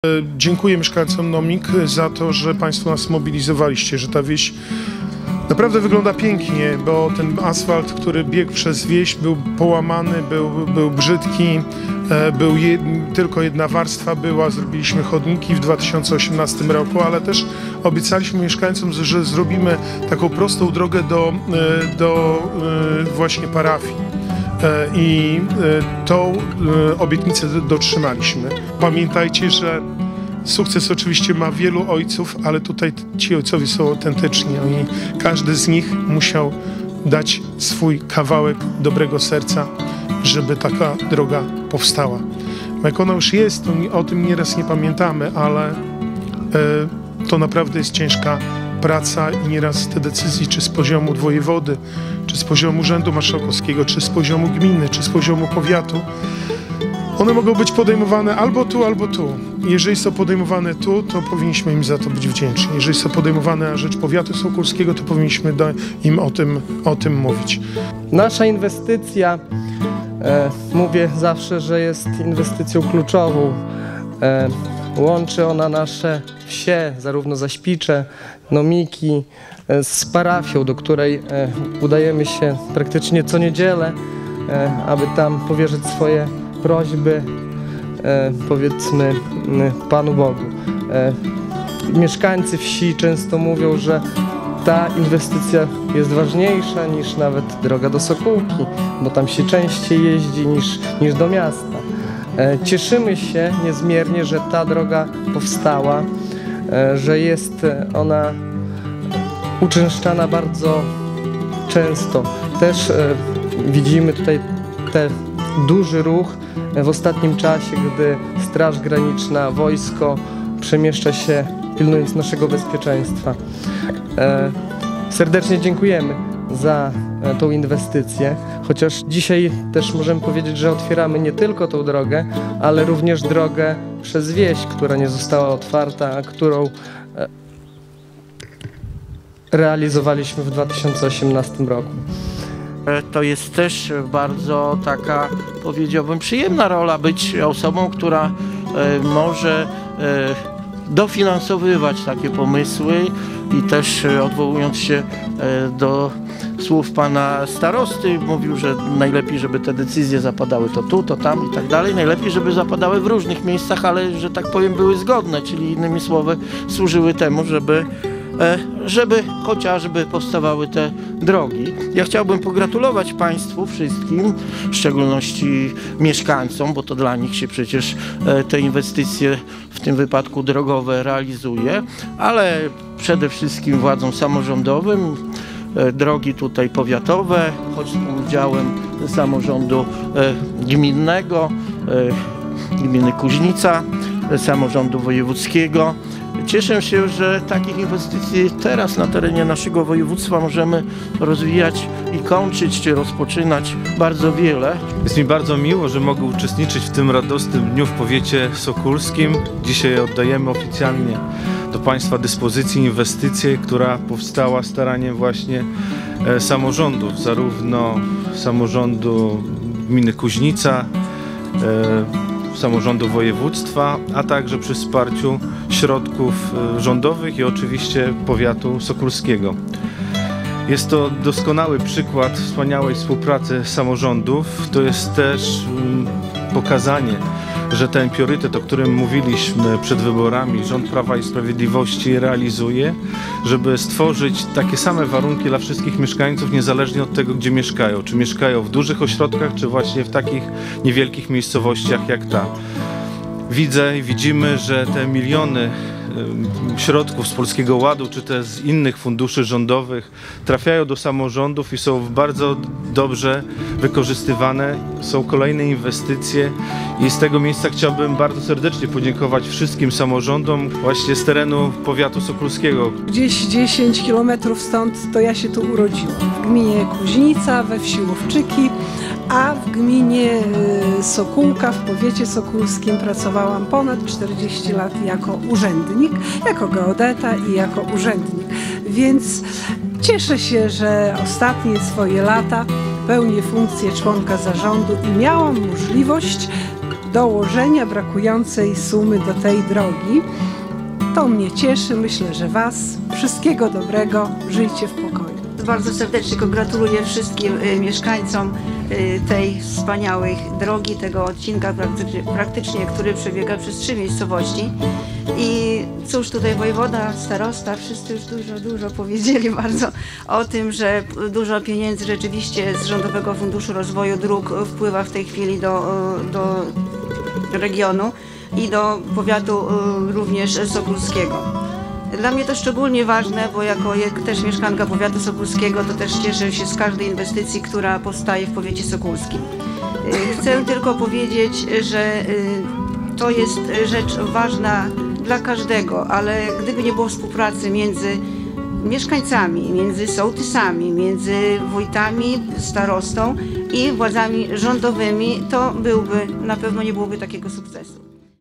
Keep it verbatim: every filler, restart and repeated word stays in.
Dziękuję mieszkańcom Nomik za to, że Państwo nas mobilizowaliście, że ta wieś naprawdę wygląda pięknie, bo ten asfalt, który biegł przez wieś, był połamany, był, był brzydki, był jed, tylko jedna warstwa była, zrobiliśmy chodniki w dwa tysiące osiemnastym roku, ale też obiecaliśmy mieszkańcom, że zrobimy taką prostą drogę do, do właśnie parafii. I tą obietnicę dotrzymaliśmy. Pamiętajcie, że sukces oczywiście ma wielu ojców, ale tutaj ci ojcowie są autentyczni. Oni, każdy z nich musiał dać swój kawałek dobrego serca, żeby taka droga powstała. Jak ona już jest, to o tym nieraz nie pamiętamy, ale to naprawdę jest ciężka praca i nieraz te decyzje, czy z poziomu wojewody, czy z poziomu Urzędu Marszałkowskiego, czy z poziomu gminy, czy z poziomu powiatu, one mogą być podejmowane albo tu, albo tu. Jeżeli są podejmowane tu, to powinniśmy im za to być wdzięczni. Jeżeli są podejmowane na rzecz powiatu sokolskiego, to powinniśmy im o tym, o tym mówić. Nasza inwestycja, e, mówię zawsze, że jest inwestycją kluczową. E, Łączy ona nasze wsie, zarówno Zaśpicze, Nomiki, z parafią, do której udajemy się praktycznie co niedzielę, aby tam powierzyć swoje prośby, powiedzmy, Panu Bogu. Mieszkańcy wsi często mówią, że ta inwestycja jest ważniejsza niż nawet droga do Sokółki, bo tam się częściej jeździ niż, niż do miasta. Cieszymy się niezmiernie, że ta droga powstała, że jest ona uczęszczana bardzo często. Też widzimy tutaj ten duży ruch w ostatnim czasie, gdy Straż Graniczna, wojsko przemieszcza się, pilnując naszego bezpieczeństwa. Serdecznie dziękujemy za tą inwestycję, chociaż dzisiaj też możemy powiedzieć, że otwieramy nie tylko tą drogę, ale również drogę przez wieś, która nie została otwarta, a którą realizowaliśmy w dwa tysiące osiemnastym roku. To jest też bardzo taka, powiedziałbym, przyjemna rola być osobą, która może dofinansowywać takie pomysły i też odwołując się do słów pana starosty, mówił, że najlepiej, żeby te decyzje zapadały to tu, to tam i tak dalej. Najlepiej, żeby zapadały w różnych miejscach, ale, że tak powiem, były zgodne, czyli innymi słowy służyły temu, żeby żeby chociażby powstawały te drogi. Ja chciałbym pogratulować Państwu wszystkim, w szczególności mieszkańcom, bo to dla nich się przecież te inwestycje, w tym wypadku drogowe, realizuje, ale przede wszystkim władzom samorządowym, drogi tutaj powiatowe, choć z udziałem samorządu gminnego, gminy Kuźnica, samorządu wojewódzkiego. Cieszę się, że takich inwestycji teraz na terenie naszego województwa możemy rozwijać i kończyć, czy rozpoczynać bardzo wiele. Jest mi bardzo miło, że mogę uczestniczyć w tym radosnym dniu w powiecie sokólskim. Dzisiaj oddajemy oficjalnie do Państwa dyspozycji inwestycję, która powstała staraniem właśnie samorządów, zarówno samorządu gminy Kuźnica, samorządu województwa, a także przy wsparciu środków rządowych i oczywiście powiatu sokolskiego. Jest to doskonały przykład wspaniałej współpracy samorządów. To jest też pokazanie, że ten priorytet, o którym mówiliśmy przed wyborami, rząd Prawa i Sprawiedliwości realizuje, żeby stworzyć takie same warunki dla wszystkich mieszkańców, niezależnie od tego, gdzie mieszkają. Czy mieszkają w dużych ośrodkach, czy właśnie w takich niewielkich miejscowościach jak ta. Widzę i widzimy, że te miliony środków z Polskiego Ładu, czy też z innych funduszy rządowych trafiają do samorządów i są bardzo dobrze wykorzystywane. Są kolejne inwestycje i z tego miejsca chciałbym bardzo serdecznie podziękować wszystkim samorządom właśnie z terenu powiatu sokolskiego. Gdzieś dziesięć kilometrów stąd to ja się tu urodziłam. W gminie Kuźnica, we wsi Łowczyki, a w gminie Sokółka, w powiecie sokólskim pracowałam ponad czterdzieści lat jako urzędnik, jako geodeta i jako urzędnik. Więc cieszę się, że ostatnie swoje lata pełnię funkcję członka zarządu i miałam możliwość dołożenia brakującej sumy do tej drogi. To mnie cieszy, myślę, że Was. Wszystkiego dobrego, żyjcie w pokoju. Bardzo serdecznie gratuluję wszystkim y, mieszkańcom y, tej wspaniałej drogi, tego odcinka praktycznie, praktycznie, który przebiega przez trzy miejscowości. I cóż, tutaj wojewoda, starosta, wszyscy już dużo, dużo powiedzieli bardzo o tym, że dużo pieniędzy rzeczywiście z Rządowego Funduszu Rozwoju Dróg wpływa w tej chwili do, do regionu i do powiatu y, również sokulskiego. Dla mnie to szczególnie ważne, bo jako też mieszkanka powiatu sokulskiego, to też cieszę się z każdej inwestycji, która powstaje w powiecie sokulskim. Chcę tylko powiedzieć, że to jest rzecz ważna dla każdego, ale gdyby nie było współpracy między mieszkańcami, między sołtysami, między wójtami, starostą i władzami rządowymi, to byłby, na pewno nie byłoby takiego sukcesu.